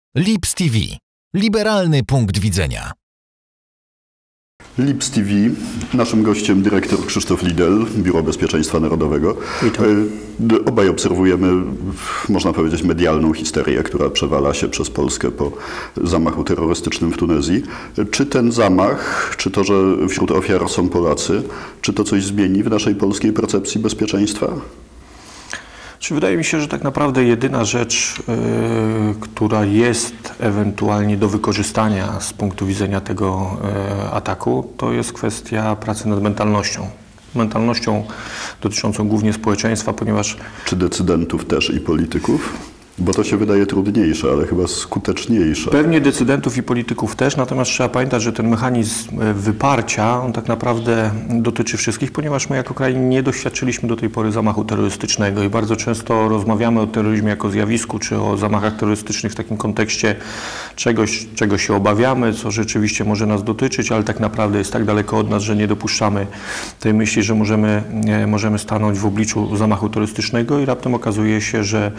Lips TV. Liberalny punkt widzenia. Lips TV. Naszym gościem dyrektor Krzysztof Lidel, Biuro Bezpieczeństwa Narodowego. Obaj obserwujemy, można powiedzieć, medialną histerię, która przewala się przez Polskę po zamachu terrorystycznym w Tunezji. Czy ten zamach, czy to, że wśród ofiar są Polacy, czy to coś zmieni w naszej polskiej percepcji bezpieczeństwa? Wydaje mi się, że tak naprawdę jedyna rzecz, która jest ewentualnie do wykorzystania z punktu widzenia tego ataku, to jest kwestia pracy nad mentalnością. Mentalnością dotyczącą głównie społeczeństwa, ponieważ... Czy decydentów też i polityków? Bo to się wydaje trudniejsze, ale chyba skuteczniejsze. Pewnie decydentów i polityków też, natomiast trzeba pamiętać, że ten mechanizm wyparcia, on tak naprawdę dotyczy wszystkich, ponieważ my jako kraj nie doświadczyliśmy do tej pory zamachu terrorystycznego i bardzo często rozmawiamy o terroryzmie jako zjawisku, czy o zamachach terrorystycznych w takim kontekście czegoś, czego się obawiamy, co rzeczywiście może nas dotyczyć, ale tak naprawdę jest tak daleko od nas, że nie dopuszczamy tej myśli, że możemy stanąć w obliczu zamachu terrorystycznego i raptem okazuje się, że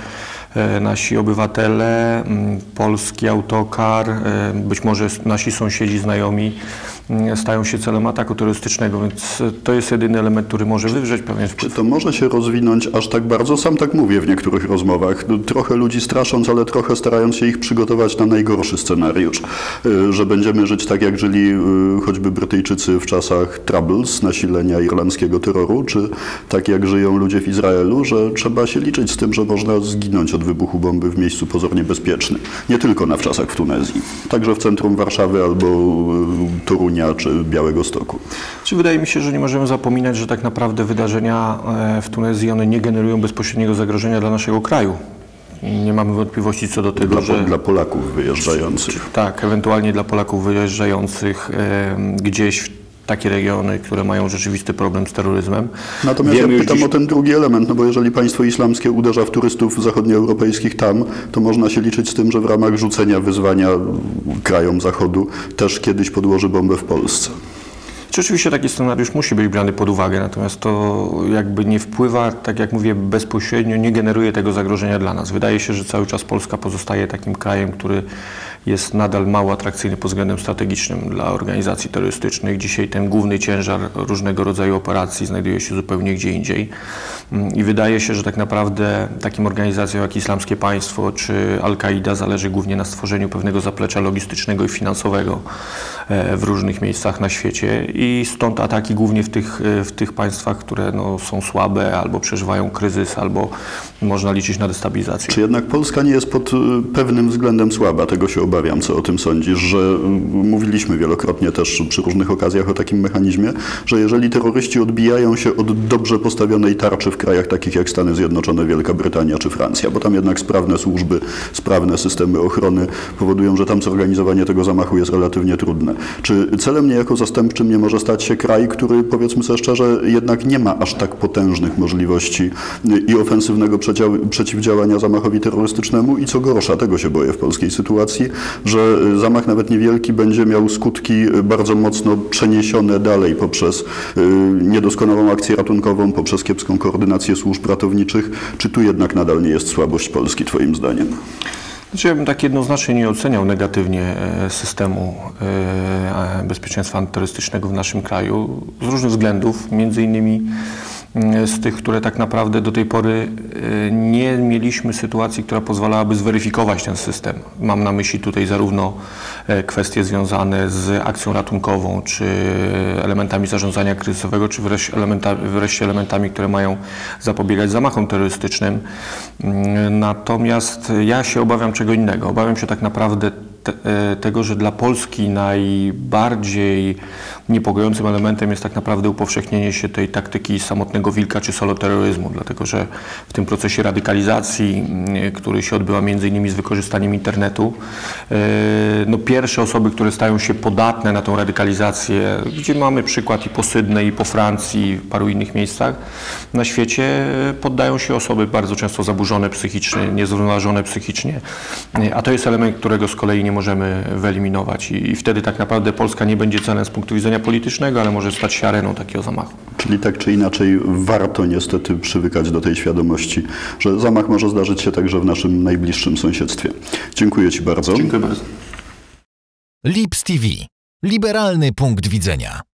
nasi obywatele, polski autokar, być może nasi sąsiedzi, znajomi stają się celem ataku terrorystycznego, więc to jest jedyny element, który może wywrzeć pewien wpływ. Czy to może się rozwinąć aż tak bardzo? Sam tak mówię w niektórych rozmowach. Trochę ludzi strasząc, ale trochę starając się ich przygotować na najgorszy scenariusz. Że będziemy żyć tak, jak żyli choćby Brytyjczycy w czasach Troubles, nasilenia irlandzkiego terroru, czy tak, jak żyją ludzie w Izraelu, że trzeba się liczyć z tym, że można zginąć od wybuchu bomby w miejscu pozornie bezpiecznym. Nie tylko na wczasach w Tunezji. Także w centrum Warszawy albo Torunia czy Białegostoku. Wydaje mi się, że nie możemy zapominać, że tak naprawdę wydarzenia w Tunezji one nie generują bezpośredniego zagrożenia dla naszego kraju. Nie mamy wątpliwości co do tego, że... Dla Polaków wyjeżdżających. Tak, ewentualnie dla Polaków wyjeżdżających gdzieś w takie regiony, które mają rzeczywisty problem z terroryzmem. Natomiast ja pytam o ten drugi element, no bo jeżeli państwo islamskie uderza w turystów zachodnioeuropejskich tam, to można się liczyć z tym, że w ramach rzucenia wyzwania krajom Zachodu też kiedyś podłoży bombę w Polsce. Oczywiście taki scenariusz musi być brany pod uwagę, natomiast to jakby nie wpływa, tak jak mówię, bezpośrednio, nie generuje tego zagrożenia dla nas. Wydaje się, że cały czas Polska pozostaje takim krajem, który jest nadal mało atrakcyjny pod względem strategicznym dla organizacji terrorystycznych. Dzisiaj ten główny ciężar różnego rodzaju operacji znajduje się zupełnie gdzie indziej. I wydaje się, że tak naprawdę takim organizacjom jak Islamskie Państwo czy Al-Kaida zależy głównie na stworzeniu pewnego zaplecza logistycznego i finansowego w różnych miejscach na świecie i stąd ataki głównie w tych państwach, które są słabe albo przeżywają kryzys, albo można liczyć na destabilizację. Czy jednak Polska nie jest pod pewnym względem słaba? Tego się obawiam. Co o tym sądzisz? Że mówiliśmy wielokrotnie też przy różnych okazjach o takim mechanizmie, że jeżeli terroryści odbijają się od dobrze postawionej tarczy w krajach takich jak Stany Zjednoczone, Wielka Brytania czy Francja, bo tam jednak sprawne służby, sprawne systemy ochrony powodują, że tam zorganizowanie tego zamachu jest relatywnie trudne. Czy celem niejako zastępczym nie może stać się kraj, który, powiedzmy sobie szczerze, jednak nie ma aż tak potężnych możliwości i ofensywnego przeciwdziałania zamachowi terrorystycznemu i co gorsza, tego się boję w polskiej sytuacji, że zamach nawet niewielki będzie miał skutki bardzo mocno przeniesione dalej poprzez niedoskonałą akcję ratunkową, poprzez kiepską koordynację służb ratowniczych. Czy tu jednak nadal nie jest słabość Polski, twoim zdaniem? Ja bym tak jednoznacznie nie oceniał negatywnie systemu bezpieczeństwa antyterrorystycznego w naszym kraju z różnych względów, między innymi z tych, które tak naprawdę do tej pory nie mieliśmy sytuacji, która pozwalałaby zweryfikować ten system. Mam na myśli tutaj zarówno kwestie związane z akcją ratunkową, czy elementami zarządzania kryzysowego, czy wreszcie elementami, które mają zapobiegać zamachom terrorystycznym. Natomiast ja się obawiam czego innego. Obawiam się tak naprawdę tego, że dla Polski najbardziej niepokojącym elementem jest tak naprawdę upowszechnienie się tej taktyki samotnego wilka czy soloterroryzmu, dlatego że w tym procesie radykalizacji, który się odbywa między innymi z wykorzystaniem internetu, pierwsze osoby, które stają się podatne na tą radykalizację, gdzie mamy przykład i po Sydney, i po Francji, i w paru innych miejscach na świecie, poddają się osoby bardzo często zaburzone psychicznie, niezrównoważone psychicznie, a to jest element, którego z kolei nie możemy wyeliminować i wtedy tak naprawdę Polska nie będzie celem z punktu widzenia politycznego, ale może stać się areną takiego zamachu. Czyli Czyli tak czy inaczej warto niestety przywykać do tej świadomości, że zamach może zdarzyć się także w naszym najbliższym sąsiedztwie. Dziękuję Ci bardzo. Dziękuję bardzo. Lips TV. Liberalny punkt widzenia.